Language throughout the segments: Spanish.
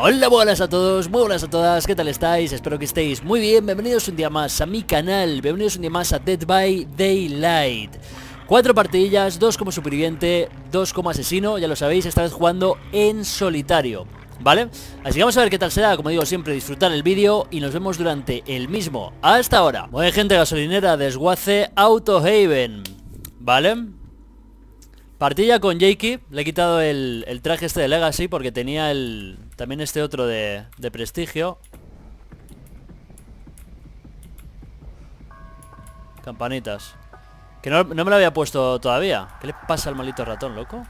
Hola, buenas a todos, muy buenas a todas, ¿qué tal estáis? Espero que estéis muy bien, bienvenidos un día más a mi canal, bienvenidos un día más a Dead by Daylight. 4 partidillas, 2 como superviviente, 2 como asesino, ya lo sabéis, esta vez jugando en solitario, ¿vale? Así que vamos a ver qué tal será, como digo siempre, disfrutar el vídeo y nos vemos durante el mismo. Hasta ahora. Muy bien, gente, gasolinera, desguace, Autohaven, ¿vale? Partilla con Jakey, le he quitado el traje este de Legacy porque tenía también este otro de prestigio. Campanitas. Que no me lo había puesto todavía. ¿Qué le pasa al maldito ratón, loco?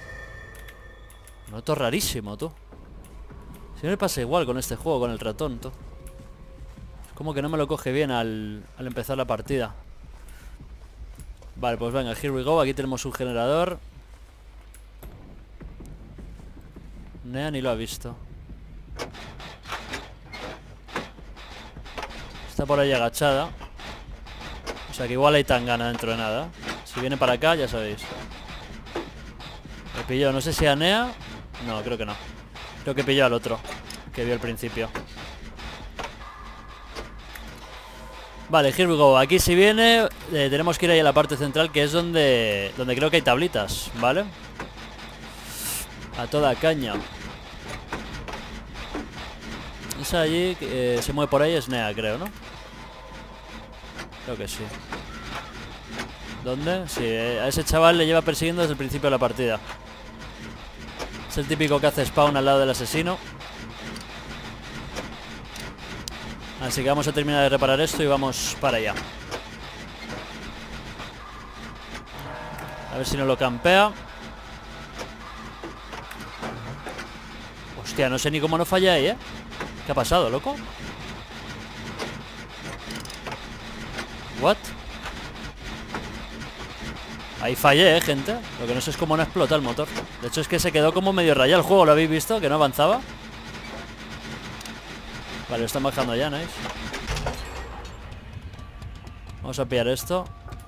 Noto rarísimo, tú. Si no me pasa igual con este juego, con el ratón, tú. Es como que no me lo coge bien al empezar la partida. Vale, pues venga, here we go. Aquí tenemos un generador. Nea ni lo ha visto. Está por ahí agachada. O sea que igual hay tangana dentro de nada. Si viene para acá, ya sabéis. Me pilló, no sé si a Nea. No, creo que no. Creo que pilló al otro que vio al principio. Vale, here we go. Aquí si viene tenemos que ir ahí a la parte central, que es donde creo que hay tablitas, ¿vale? A toda caña. Esa allí que se mueve por ahí es Nea, creo, ¿no? Creo que sí. ¿Dónde? Sí, a ese chaval le lleva persiguiendo desde el principio de la partida. Es el típico que hace spawn al lado del asesino. Así que vamos a terminar de reparar esto y vamos para allá. A ver si no lo campea. Hostia, no sé ni cómo no falla ahí, ¿eh? ¿Qué ha pasado, loco? ¿What? Ahí fallé, gente. Lo que no sé es cómo no explota el motor. De hecho es que se quedó como medio rayado el juego. ¿Lo habéis visto? Que no avanzaba. Vale, lo están bajando ya, ¿no? Vamos a pillar esto.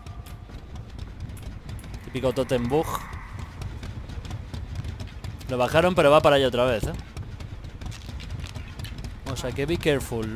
Típico totem bug. Lo bajaron pero va para allá otra vez, ¿eh? O sea que be careful.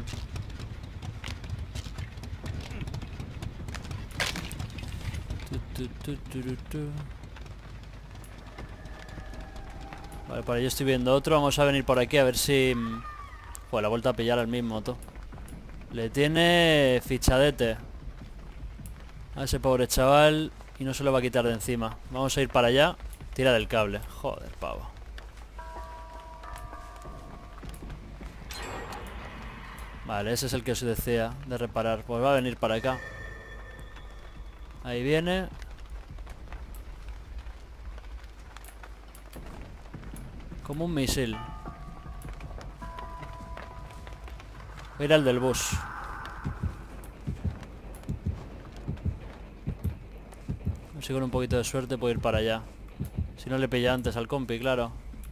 Vale, por ahí estoy viendo otro. Vamos a venir por aquí a ver si... Joder, la vuelta a pillar al mismo, tú. Le tiene fichadete a ese pobre chaval y no se lo va a quitar de encima. Vamos a ir para allá. Tira del cable. Joder, pavo. Vale, ese es el que os decía de reparar. Pues va a venir para acá. Ahí viene. Como un misil. Voy a ir al del bus. A ver si con un poquito de suerte puedo ir para allá. Si no le pilla antes al compi, claro.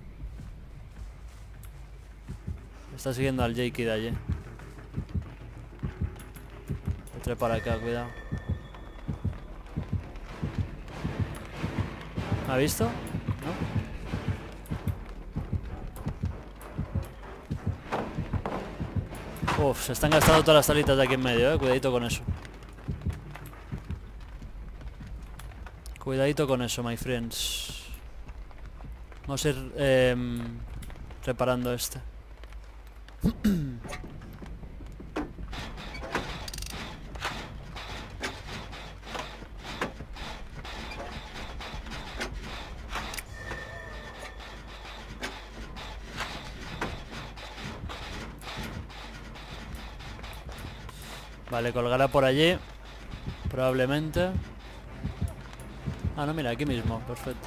Está siguiendo al Jakey de allí. Entré para acá, cuidado. ¿Me ha visto? ¿No? Uf, se están gastando todas las talitas de aquí en medio, cuidadito con eso. Cuidadito con eso, my friends. Vamos a ir reparando este. Vale, colgará por allí. Probablemente. Ah, no, mira, aquí mismo, perfecto.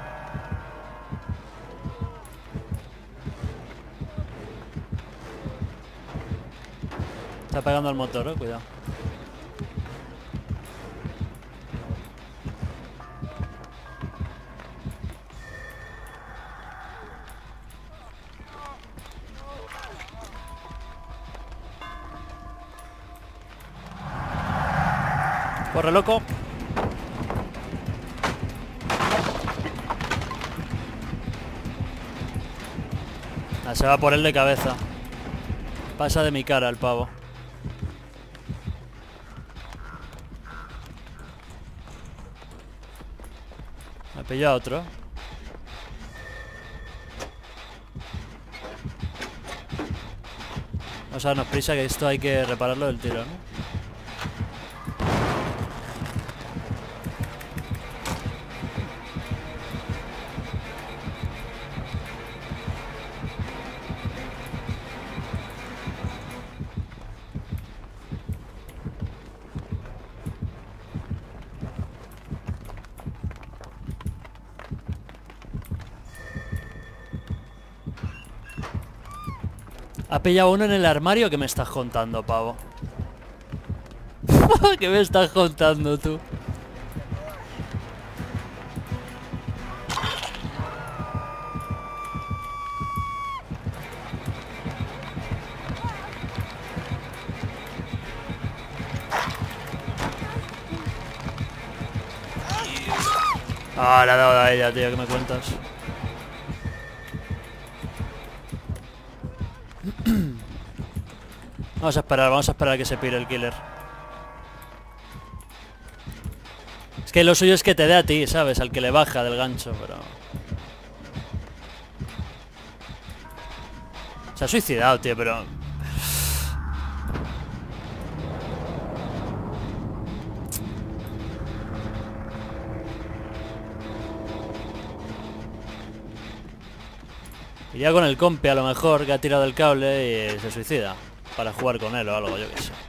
Está pegando al motor, cuidado. Corre, loco. Ah, se va por él de cabeza. Pasa de mi cara el pavo. Me pilla otro. Vamos a darnos prisa, que esto hay que repararlo del tiro, ¿no? Ha pillado uno en el armario. ¿Qué me estás contando, pavo? ¿Qué me estás contando tú? Ah, le ha dado a ella, tío. ¿Qué me cuentas? Vamos a esperar a que se pire el killer. Es que lo suyo es que te dé a ti, ¿sabes? Al que le baja del gancho, pero... Se ha suicidado, tío, pero... Iría con el compi a lo mejor, que ha tirado el cable y se suicida. Para jugar con él o algo, yo qué sé.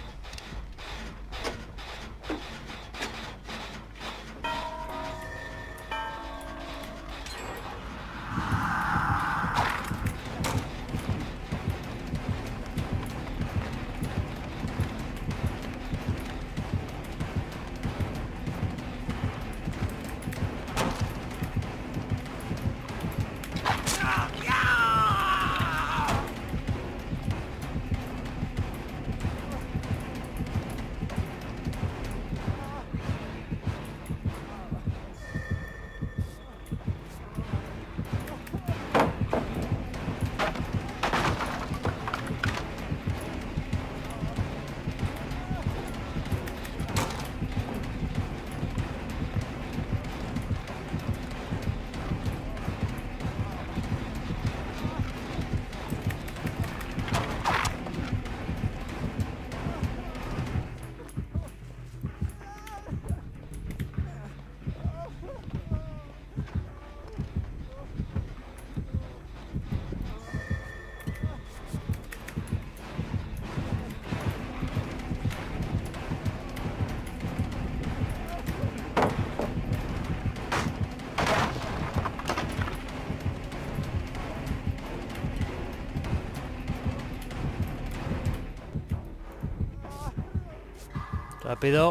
Rápido.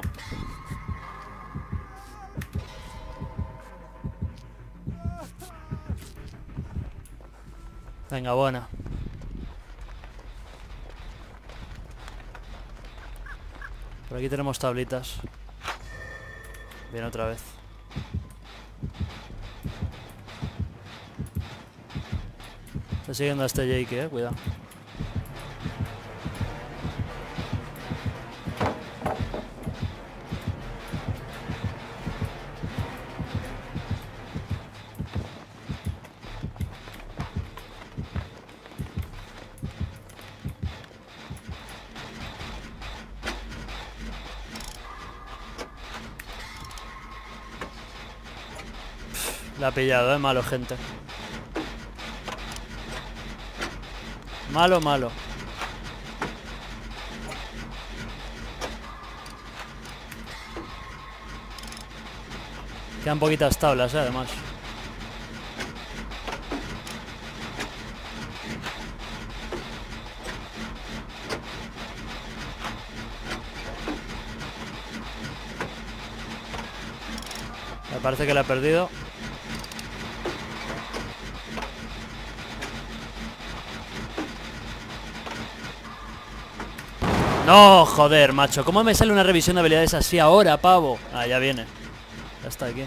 Venga, buena. Por aquí tenemos tablitas. Viene otra vez. Está siguiendo a este Jake, cuidado. La ha pillado, malo, gente. Malo, malo. Quedan poquitas tablas, además. Me parece que la he perdido. No, joder, macho. ¿Cómo me sale una revisión de habilidades así ahora, pavo? Ah, ya viene. Ya está aquí.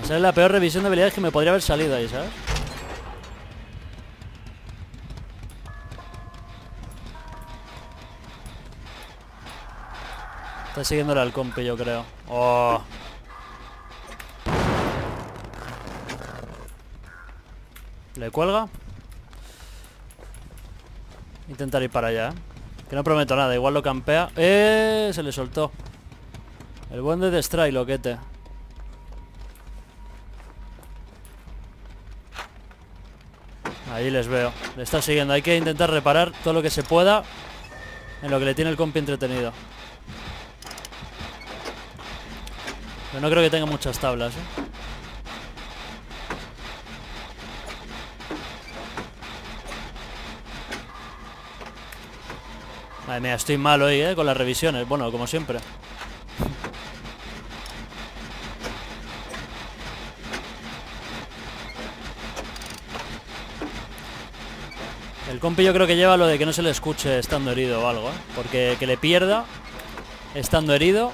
Esa es la peor revisión de habilidades que me podría haber salido ahí, ¿sabes? Está siguiéndole al compi, yo creo. Oh. ¿Le cuelga? Intentar ir para allá, ¿eh? Que no prometo nada, igual lo campea. Se le soltó. El buen de Destray, loquete. Ahí les veo. Le está siguiendo. Hay que intentar reparar todo lo que se pueda en lo que le tiene el compi entretenido. Pero no creo que tenga muchas tablas, ¿eh? Madre mía, estoy mal hoy, con las revisiones. Bueno, como siempre. El compi yo creo que lleva lo de que no se le escuche estando herido o algo, ¿eh? Porque que le pierda estando herido.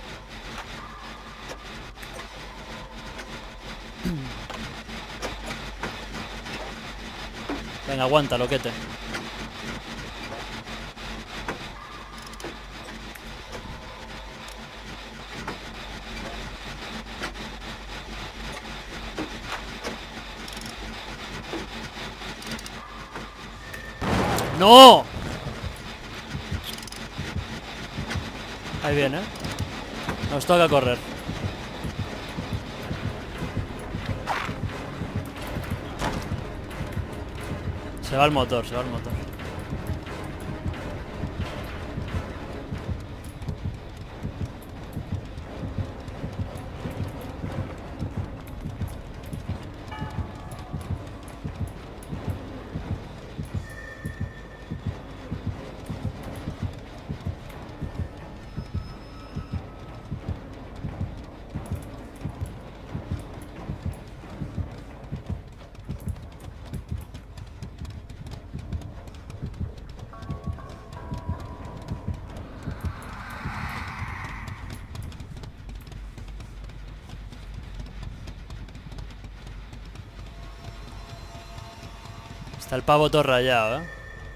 Venga, aguanta, loquete. ¡No! Ahí viene, ¿eh? Nos toca correr. Se va el motor, se va el motor. Está el pavo todo rayado, ¿eh?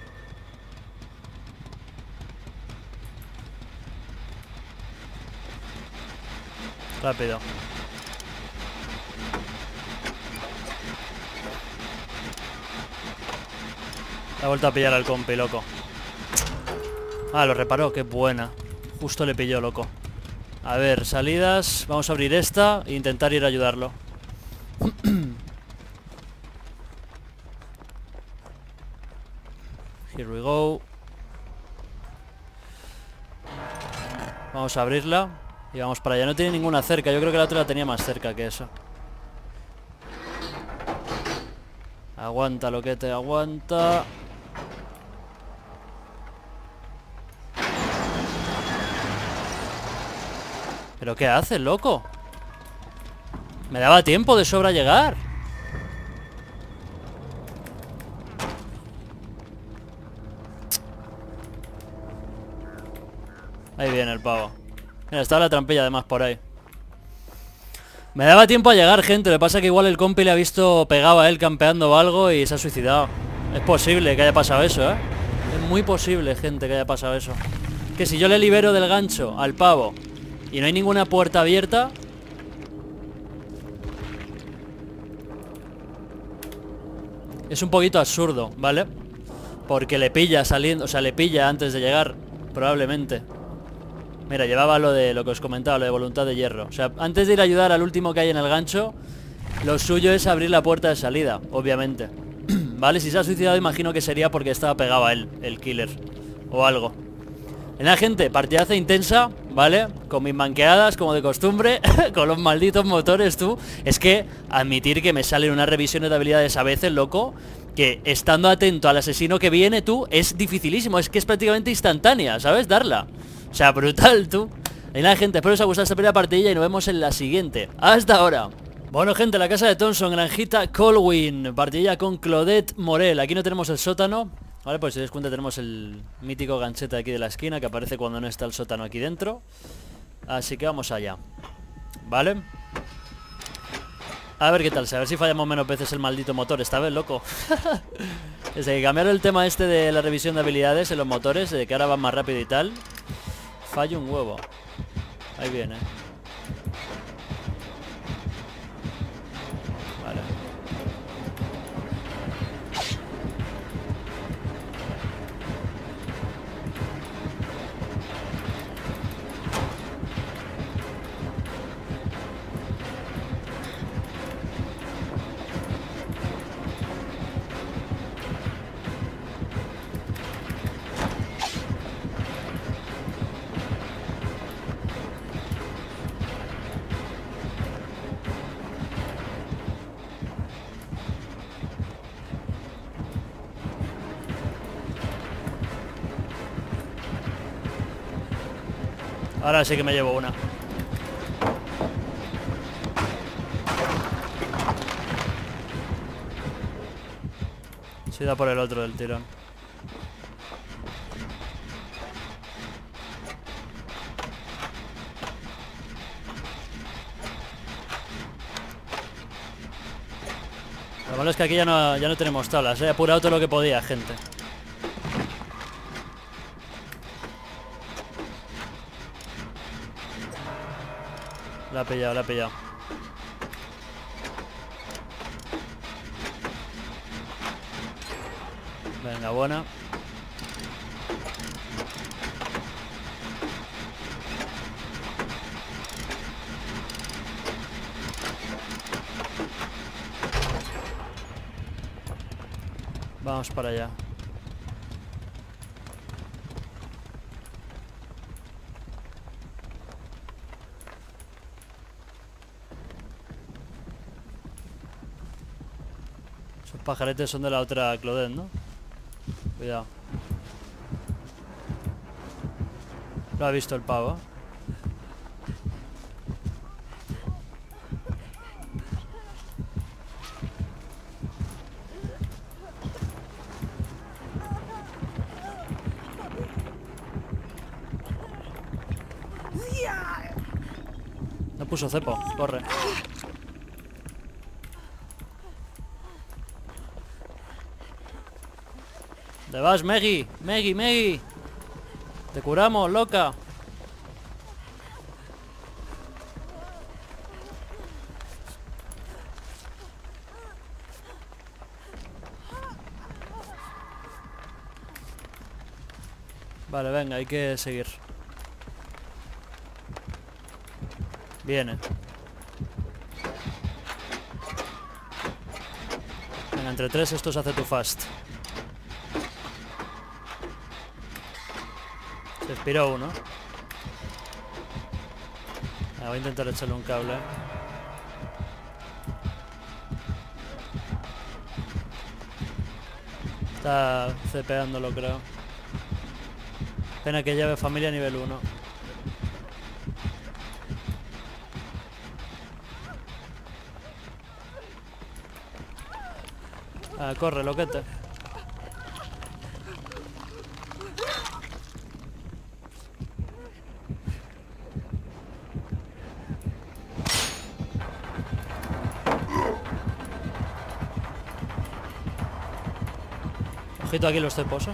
Rápido. Ha vuelto a pillar al compi, loco. Ah, lo reparó, qué buena. Justo le pilló, loco. A ver, salidas. Vamos a abrir esta e intentar ir a ayudarlo. Here we go. Vamos a abrirla y vamos para allá. No tiene ninguna cerca. Yo creo que la otra la tenía más cerca que eso. Aguanta, loquete, aguanta. ¿Pero qué haces, loco? Me daba tiempo de sobra llegar. Ahí viene el pavo. Mira, estaba la trampilla además por ahí. Me daba tiempo a llegar, gente. Lo que pasa es que igual el compi le ha visto pegado a él campeando o algo y se ha suicidado. Es posible que haya pasado eso, ¿eh? Es muy posible, gente, que haya pasado eso. Que si yo le libero del gancho al pavo y no hay ninguna puerta abierta... Es un poquito absurdo, ¿vale? Porque le pilla saliendo, o sea, le pilla antes de llegar, probablemente. Mira, llevaba lo de lo que os comentaba, lo de voluntad de hierro. O sea, antes de ir a ayudar al último que hay en el gancho, lo suyo es abrir la puerta de salida, obviamente. ¿Vale? Si se ha suicidado, imagino que sería porque estaba pegado a él, el killer. O algo. Nada, gente, partidaza intensa, ¿vale? Con mis manqueadas, como de costumbre. Con los malditos motores, tú. Es que admitir que me salen unas revisiones de habilidades a veces, loco, que estando atento al asesino que viene, tú, es dificilísimo. Es que es prácticamente instantánea, ¿sabes? Darla. O sea, brutal, tú. Y nada, gente, espero que os haya gustado esta primera partidilla y nos vemos en la siguiente. ¡Hasta ahora! Bueno, gente, la casa de Thompson, granjita Colwyn. Partidilla con Claudette Morel. Aquí no tenemos el sótano. Vale, pues si os dais cuenta tenemos el mítico ganchete aquí de la esquina que aparece cuando no está el sótano aquí dentro. Así que vamos allá. Vale. A ver qué tal, a ver si fallamos menos veces el maldito motor esta vez, loco. Desde que cambiaron el tema este de la revisión de habilidades en los motores, de que ahora van más rápido y tal, fallo un huevo. Ahí viene. Vale. Ahora sí que me llevo una. Se da por el otro del tirón. Lo malo es que aquí ya no tenemos tablas, he apurado todo lo que podía, gente. La ha pillado, la ha pillado. Venga, buena. Vamos para allá. Esos pajaretes son de la otra Claudette, ¿no? Cuidado. Lo ha visto el pavo. No puso cepo, corre. ¿Dónde vas, Meggy? Meggy, Meggy. Te curamos, loca. Vale, venga, hay que seguir. Viene. Venga, entre tres esto se hace too fast. Se expiró uno. Voy a intentar echarle un cable. Está cepeándolo, creo. Pena que lleve familia nivel 1. Ah, corre, loquete. Ojito aquí los cepos, ¿eh?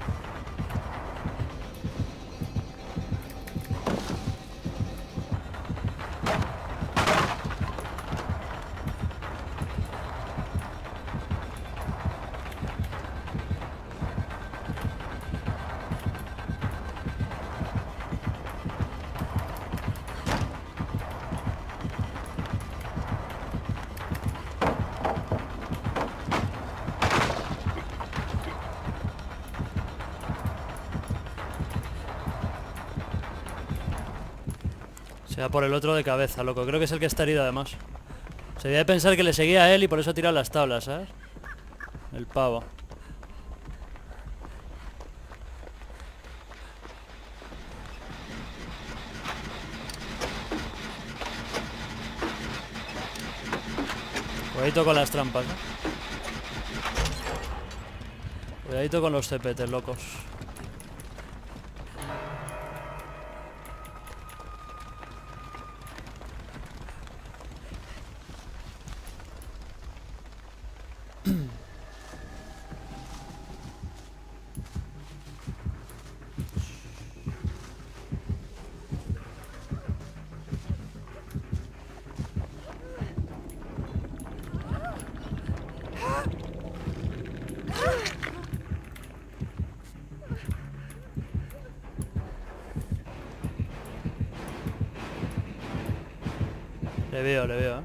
Se va por el otro de cabeza, loco. Creo que es el que está herido, además. Se debe pensar que le seguía a él y por eso ha tirado las tablas, ¿sabes? El pavo. Cuidadito con las trampas, ¿eh? Cuidadito con los cepetes, locos. Le veo, La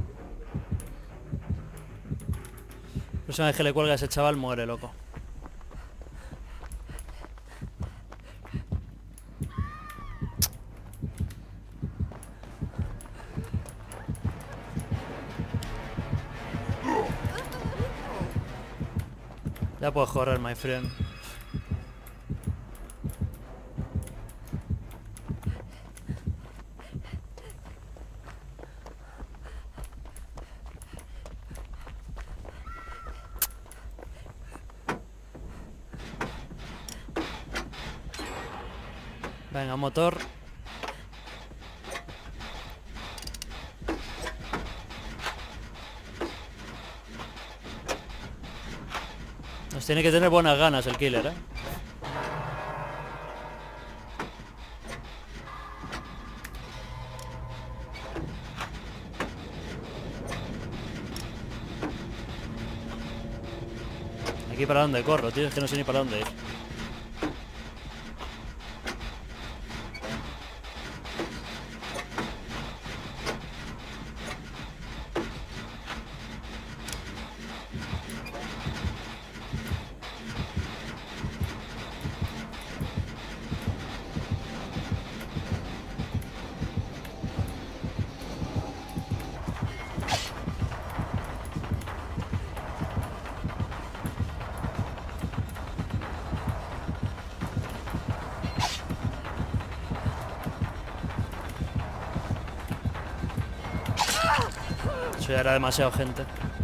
próxima vez que le cuelga a ese chaval muere, loco. Ya puedes correr, my friend. Venga, motor. Nos tiene que tener buenas ganas el killer, ¿eh? Aquí para dónde corro, tío, es que no sé ni para dónde ir. Eso ya era demasiado gente.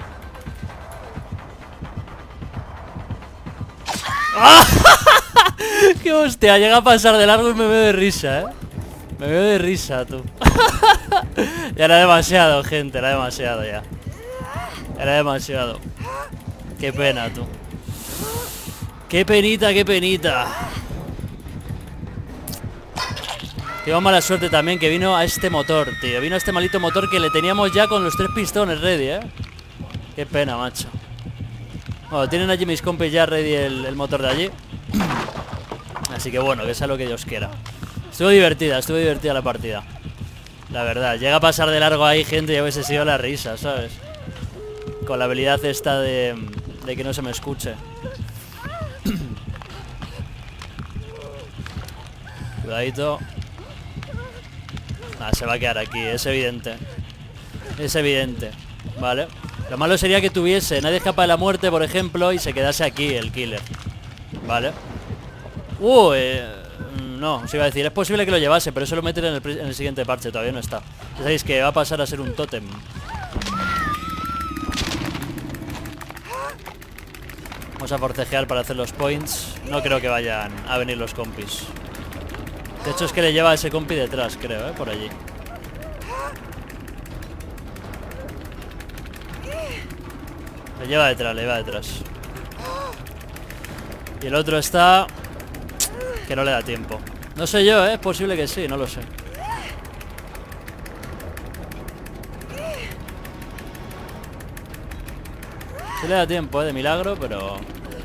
¡Ah! ¡Qué hostia! Llega a pasar de largo y me veo de risa, ¿eh? Me veo de risa, tú. Ya era demasiado, gente. Era demasiado ya. Era demasiado. Qué pena, tú. Qué penita, qué penita. Tengo mala suerte también que vino a este motor, tío. Vino a este maldito motor que le teníamos ya con los 3 pistones ready, ¿eh? Qué pena, macho. Bueno, tienen allí mis compis ya ready el motor de allí. Así que bueno, que sea lo que Dios quiera. Estuvo divertida la partida. La verdad, llega a pasar de largo ahí, gente, y a veces sido la risa, ¿sabes? Con la habilidad esta de que no se me escuche. Cuidadito. Ah, se va a quedar aquí, es evidente. Es evidente, ¿vale? Lo malo sería que tuviese Nadie escapa de la muerte, por ejemplo, y se quedase aquí el killer, ¿vale? No, os iba a decir, es posible que lo llevase, pero eso lo meten en el siguiente parche, todavía no está. Ya sabéis que va a pasar a ser un tótem. Vamos a forcejear para hacer los points. No creo que vayan a venir los compis. De hecho es que le lleva a ese compi detrás, creo, por allí. Le lleva detrás. Y el otro está... que no le da tiempo. No sé yo, es posible que sí, no lo sé. Sí le da tiempo, de milagro, pero...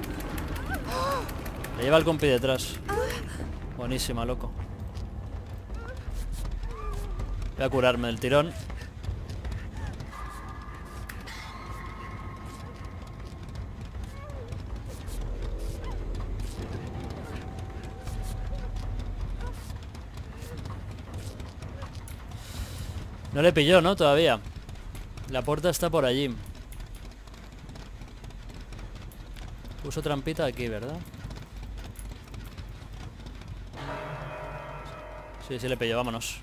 le lleva el compi detrás. Buenísima, loco. Voy a curarme del tirón. No le pilló, ¿no? Todavía. La puerta está por allí. Puso trampita aquí, ¿verdad? Sí, sí le pilló, vámonos.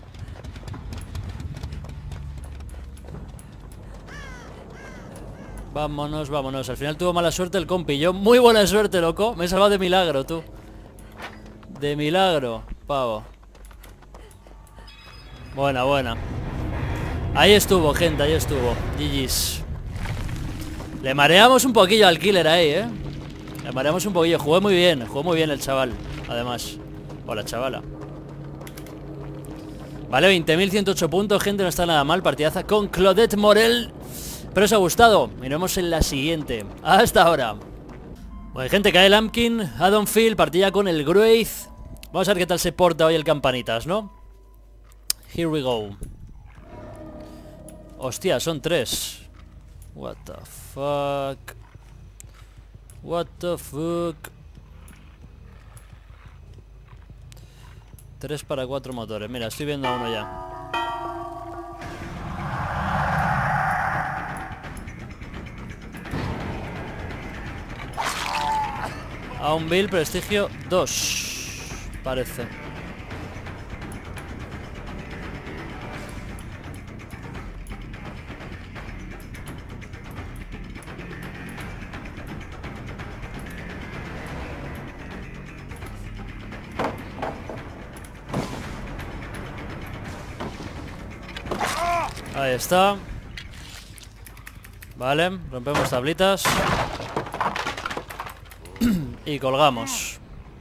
Vámonos. Al final tuvo mala suerte el compi. Yo muy buena suerte, loco. Me he salvado de milagro, tú. De milagro, pavo. Buena. Ahí estuvo, gente, ahí estuvo. GG's. Le mareamos un poquillo al killer ahí, ¿eh? Le mareamos un poquillo. Jugó muy bien el chaval, además. O la chavala. Vale, 20.108 puntos, gente, no está nada mal. Partidaza con Claudette Morel. Espero os ha gustado. Y nos vemos en la siguiente. Hasta ahora. Bueno, gente, cae el Lampkin, Haddonfield, partida con el Grueith. Vamos a ver qué tal se porta hoy el Campanitas, ¿no? Here we go. Hostia, son 3. What the fuck. What the fuck. 3 para 4 motores. Mira, estoy viendo a uno ya. A un Bill prestigio 2. Parece. Ahí está. Vale, rompemos tablitas. Y colgamos.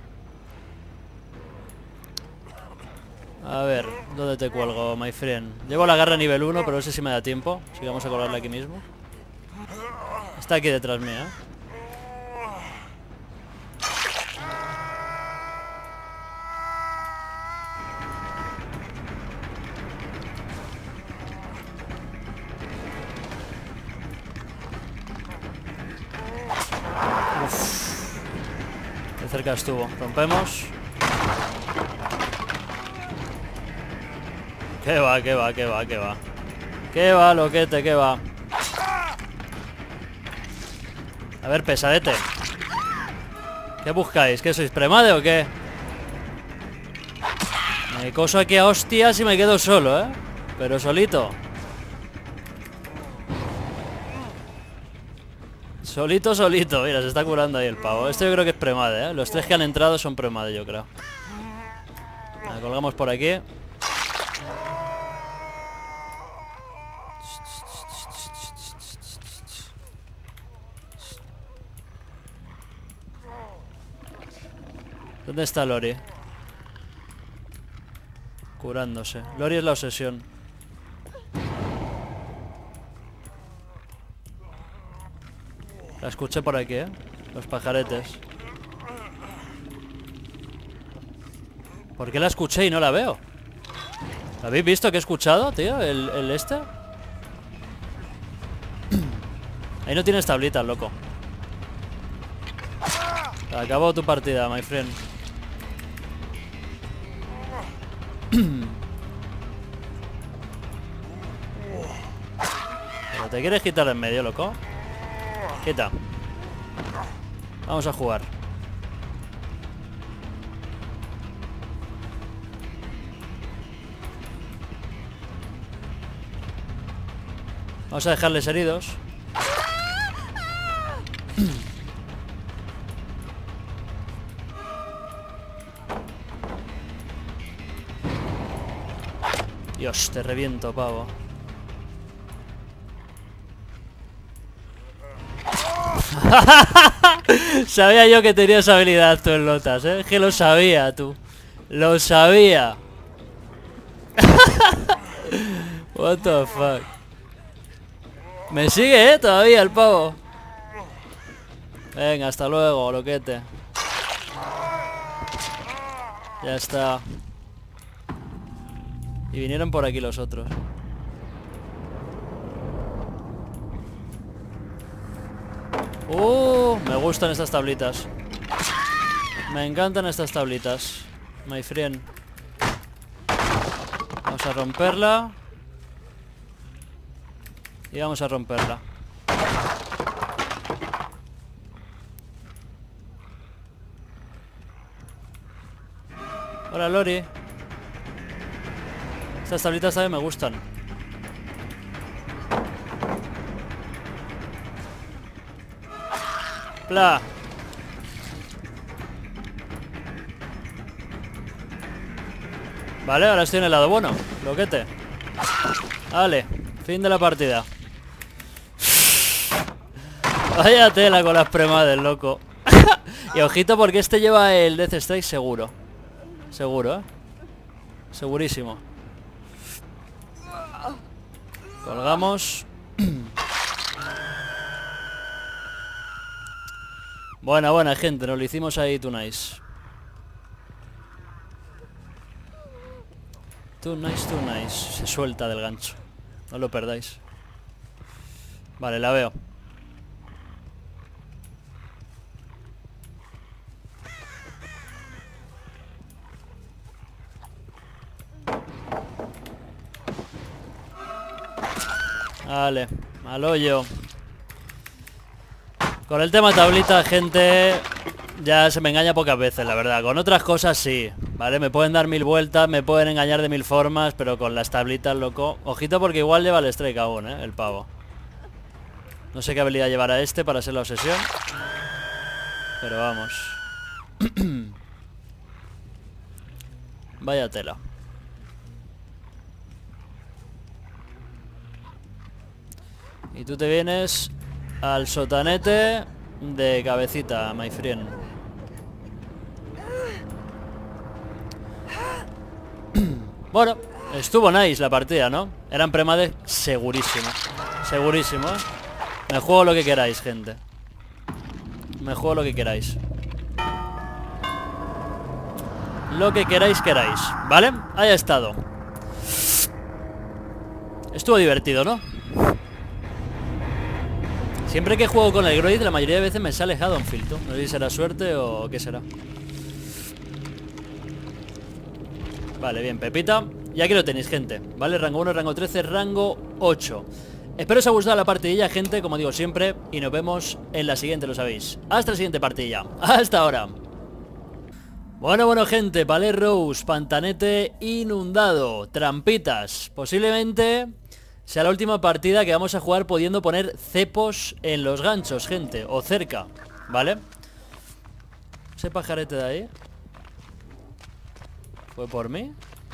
A ver, ¿dónde te cuelgo, my friend? Llevo la garra nivel 1, pero no sé si me da tiempo. Así que vamos a colgarla aquí mismo. Está aquí detrás mía, ¿eh? De cerca estuvo. Rompemos. ¿Qué va, qué va, qué va, qué va? ¿Qué va, loquete, qué va? A ver, pesadete. ¿Qué buscáis? ¿Qué sois, premade o qué? Me coso aquí a hostias y me quedo solo, ¿eh? Pero solito. Solito, solito. Mira, se está curando ahí el pavo. Este yo creo que es premade, ¿eh? Los 3 que han entrado son premade, yo creo. La colgamos por aquí. ¿Dónde está Lori? Curándose. Lori es la obsesión. La escuché por aquí, ¿eh? Los pajaretes. ¿Por qué la escuché y no la veo? ¿La habéis visto que he escuchado, tío? El este. Ahí no tienes tablitas, loco. Acabó tu partida, my friend. ¿Pero te quieres quitar de en medio, loco? Quita. Vamos a jugar. Vamos a dejarles heridos. Dios, te reviento, pavo. Sabía yo que tenías habilidad tú en Lotas, ¿eh? Que lo sabía, tú. Lo sabía. What the fuck. Me sigue, todavía el pavo. Venga, hasta luego, loquete. Ya está. Y vinieron por aquí los otros. Me gustan estas tablitas. Me encantan estas tablitas, my friend. Vamos a romperla. Y vamos a romperla. Hola, Lori. Estas tablitas también me gustan. Pla. Vale, ahora estoy en el lado bueno, loquete. Vale, fin de la partida. Vaya tela con las premades, loco. Y ojito porque este lleva el Death Strike seguro. Seguro, ¿eh? Segurísimo. Colgamos. Buena, gente. Nos lo hicimos ahí, too nice. Too nice, too nice. Se suelta del gancho. No lo perdáis. Vale, la veo. Vale, al hoyo. Con el tema tablita, gente, ya se me engaña pocas veces, la verdad. Con otras cosas sí, ¿vale? Me pueden dar 1000 vueltas, me pueden engañar de 1000 formas, pero con las tablitas, loco. Ojito porque igual lleva el strike aún, el pavo. No sé qué habilidad llevará este para ser la obsesión, pero vamos. Vaya tela. Y tú te vienes al sotanete de cabecita, my friend. Bueno, estuvo nice la partida, ¿no? Eran premades segurísimo. Segurísimo, ¿eh? Me juego lo que queráis, gente. Me juego lo que queráis. Lo que queráis, ¿vale? Ahí ha estado. Estuvo divertido, ¿no? Siempre que juego con el Groid, la mayoría de veces me sale Haddonfield, ¿no? No sé si será suerte o qué será. Vale, bien, Pepita. Y aquí lo tenéis, gente, ¿vale? Rango 1, rango 13, rango 8. Espero os haya gustado la partidilla, gente, como digo siempre. Y nos vemos en la siguiente, lo sabéis. Hasta la siguiente partida. Hasta ahora. Bueno, gente, Palais Rose, pantanete inundado, trampitas. Posiblemente sea la última partida que vamos a jugar pudiendo poner cepos en los ganchos, gente, o cerca, ¿vale? Ese pajarete de ahí ¿fue por mí?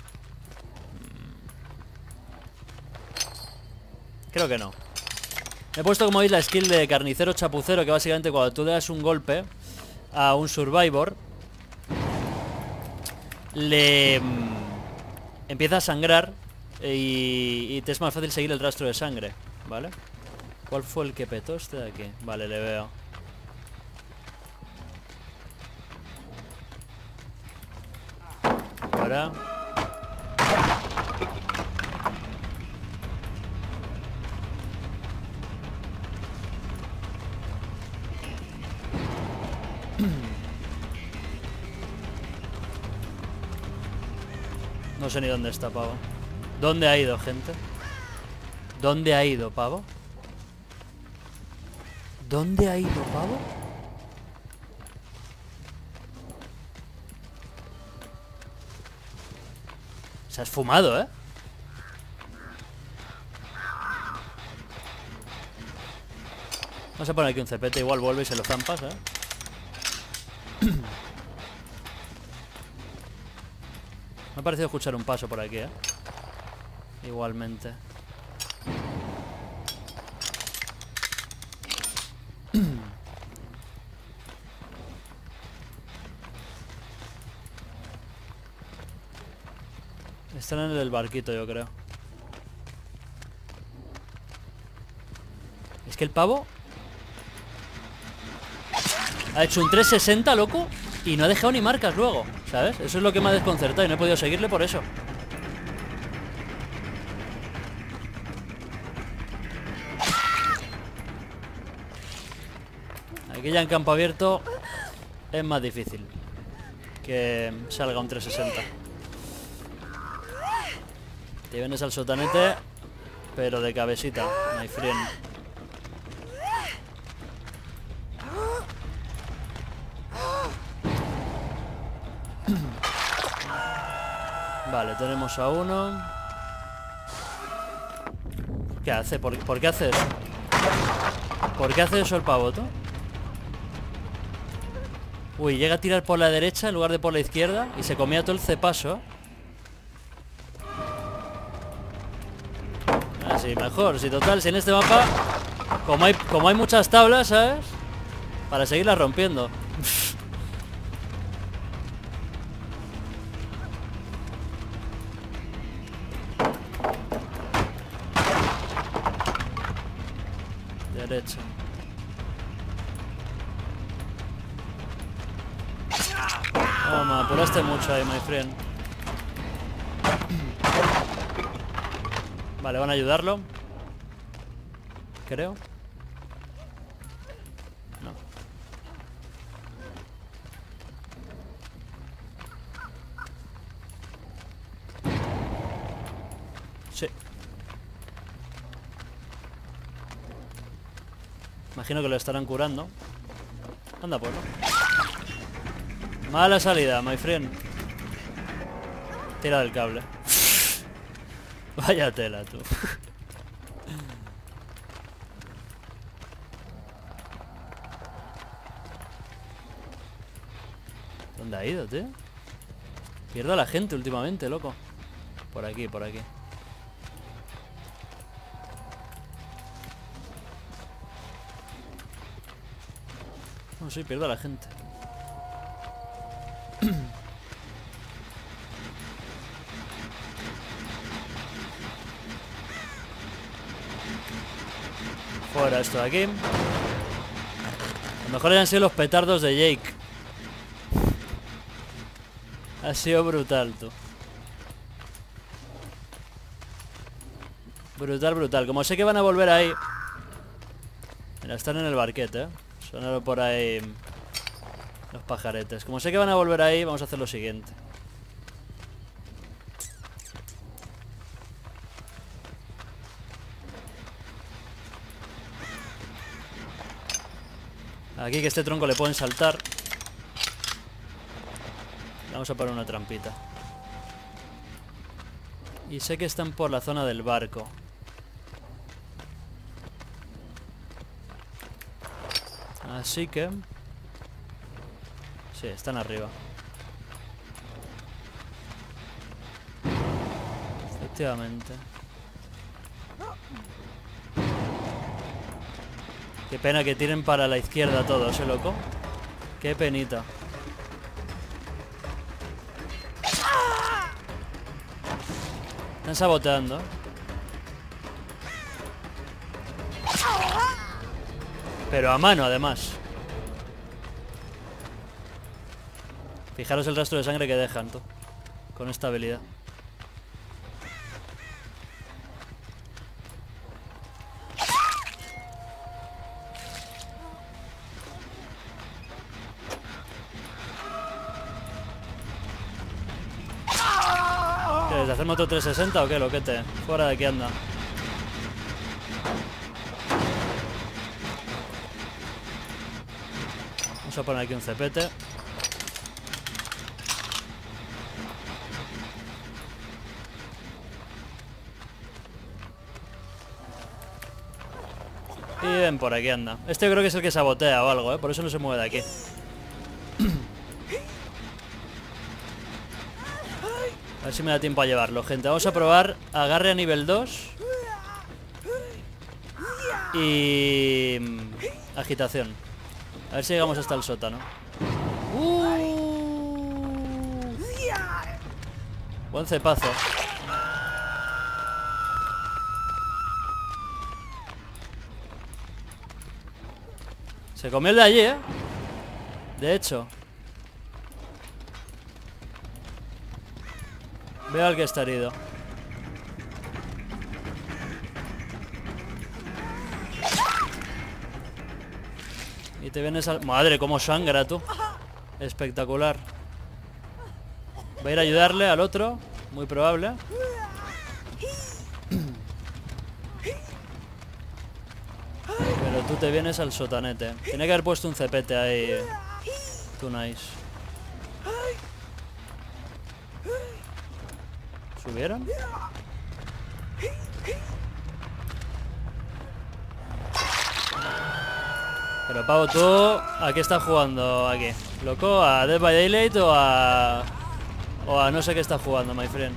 Creo que no. He puesto, como veis, la skill de carnicero chapucero, que básicamente cuando tú le das un golpe a un survivor, le empieza a sangrar y te es más fácil seguir el rastro de sangre, ¿vale? ¿Cuál fue el que petó este de aquí? Vale, le veo. Ahora. No sé ni dónde está, pavo. ¿Dónde ha ido, gente? ¿Dónde ha ido, pavo? ¿Dónde ha ido, pavo? Se ha esfumado, ¿eh? Vamos a poner aquí un cepete. Igual vuelve y se lo zampas, ¿eh? Me ha parecido escuchar un paso por aquí, ¿eh? Igualmente. Están en el barquito, yo creo. Es que el pavo ha hecho un 360, loco, y no ha dejado ni marcas luego, ¿sabes? Eso es lo que me ha desconcertado y no he podido seguirle por eso. Aquí ya en campo abierto es más difícil que salga un 360. Te vienes al sotanete, pero de cabecita, my friend. Vale, tenemos a uno. ¿Qué hace? ¿Por qué hace eso? ¿Por qué hace eso el pavoto? Uy, llega a tirar por la derecha en lugar de por la izquierda y se comía todo el cepaso. Así, mejor. Si total, si en este mapa, como hay muchas tablas, ¿sabes? Para seguirlas rompiendo. Derecha. Oh, me apuraste mucho ahí, my friend. Vale, van a ayudarlo, creo. Imagino que lo estarán curando. Anda, pues no. Mala salida, my friend. Tira del cable. Vaya tela, tú. ¿Dónde ha ido, tío? Pierdo a la gente últimamente, loco. Por aquí, por aquí. No, sí, pierdo a la gente. Fuera esto de aquí. Lo mejor han sido los petardos de Jake. Ha sido brutal, tú. Brutal, brutal. Como sé que van a volver ahí. Mira, están en el barquete, Sonaron por ahí los pajaretes. Como sé que van a volver ahí, vamos a hacer lo siguiente. Aquí que este tronco le pueden saltar. Vamos a poner una trampita. Y sé que están por la zona del barco. Así que... sí, están arriba. Efectivamente. Qué pena que tiren para la izquierda todos, loco. Qué penita. Están saboteando. Pero a mano, además. Fijaros el rastro de sangre que dejan, tú, con esta habilidad. ¿Quieres hacer moto 360 o qué, loquete? Fuera de aquí, anda. Vamos a poner aquí un cepete. Y ven, por aquí anda. Este yo creo que es el que sabotea o algo, por eso no se mueve de aquí. A ver si me da tiempo a llevarlo, gente. Vamos a probar agarre a nivel 2. Y... agitación. A ver si llegamos hasta el sótano. Buen cepazo. Se comió el de allí, de hecho. Veo al que está herido. Y te vienes al... Madre, cómo sangra, tú. Espectacular. Va a ir a ayudarle al otro. Muy probable. Pero tú te vienes al sotanete. Tiene que haber puesto un cepete ahí. Too nice. ¿Subieron? Pero pavo, tú, ¿a qué estás jugando aquí? ¿Loco? ¿A Dead by Daylight o a no sé qué está jugando, my friend?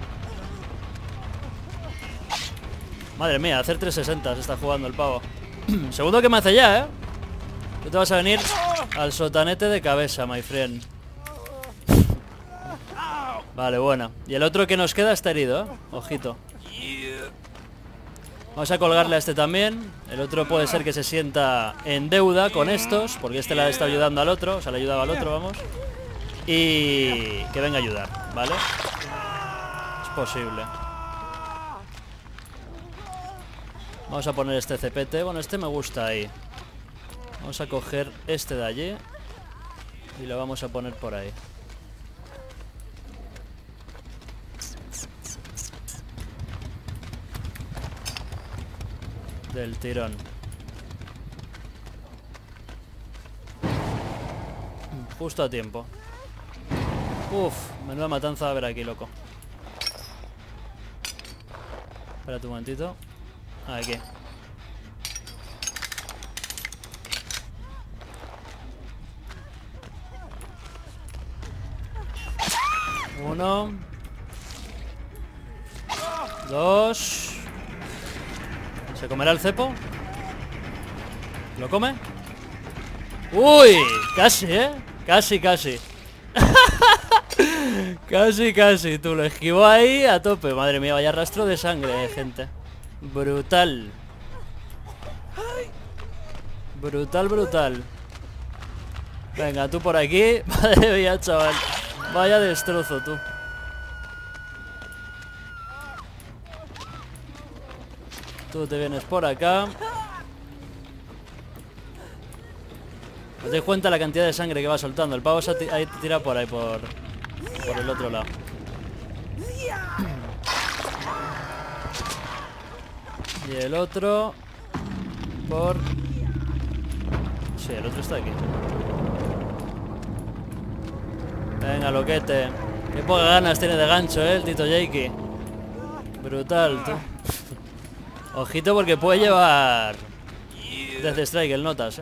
Madre mía, a hacer 360 se está jugando el pavo. Segundo que me hace ya, Tú te vas a venir al sotanete de cabeza, my friend. Vale, buena. Y el otro que nos queda está herido, Ojito. Vamos a colgarle a este también. El otro puede ser que se sienta en deuda con estos, porque este le ha estado ayudando al otro. O sea, le ayudaba al otro, vamos. Y que venga a ayudar, ¿vale? Es posible. Vamos a poner este cepete. Bueno, este me gusta ahí. Vamos a coger este de allí y lo vamos a poner por ahí. Del tirón. Justo a tiempo. Uf, menuda matanza va a haber aquí, loco. Espérate un momentito. Aquí. Uno. Dos. ¿Se comerá el cepo? ¿Lo come? ¡Uy! Casi, ¿eh? Casi, casi. Casi, casi. Tú lo esquivó ahí a tope. Madre mía, vaya rastro de sangre, gente. Brutal. Brutal, brutal. Venga, tú por aquí. Madre mía, chaval. Vaya destrozo, tú. Tú te vienes por acá. ¿Os dais cuenta la cantidad de sangre que va soltando? El pavo se ha tirado por ahí, por el otro lado. Y el otro por... Sí, el otro está aquí. Venga, loquete. Qué pocas ganas tiene de gancho, el Tito Jakey. Brutal, tú. Ojito porque puede llevar Death Strike el notas,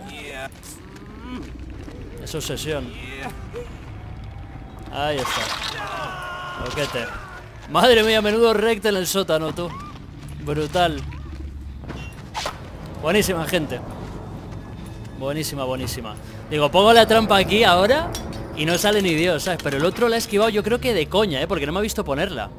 Es obsesión. Ahí está. Loquete. Madre mía, menudo recto en el sótano, tú. Brutal. Buenísima, gente. Buenísima, buenísima. Digo, pongo la trampa aquí ahora y no sale ni Dios, ¿sabes? Pero el otro la ha esquivado yo creo que de coña, porque no me ha visto ponerla.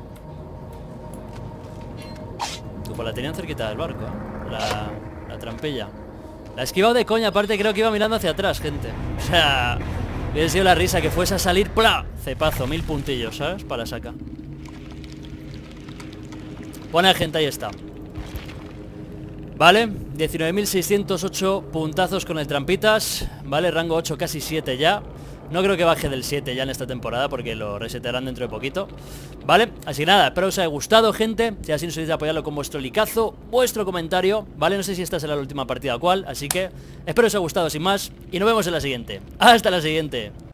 Pues la tenían cerquita del barco, la trampilla. La ha esquivado de coña, aparte creo que iba mirando hacia atrás, gente. O sea, hubiese sido la risa que fuese a salir, ¡plá! Cepazo, 1000 puntillos, ¿sabes? Para saca. Buena gente, ahí está. Vale, 19.608 puntazos con el trampitas. Vale, rango 8, casi 7 ya. No creo que baje del 7 ya en esta temporada porque lo resetearán dentro de poquito. Vale, así que nada, espero que os haya gustado, gente. Si así no sois de apoyarlo con vuestro likeazo, vuestro comentario. Vale, no sé si esta será la última partida o cuál, así que espero que os haya gustado sin más. Y nos vemos en la siguiente. Hasta la siguiente.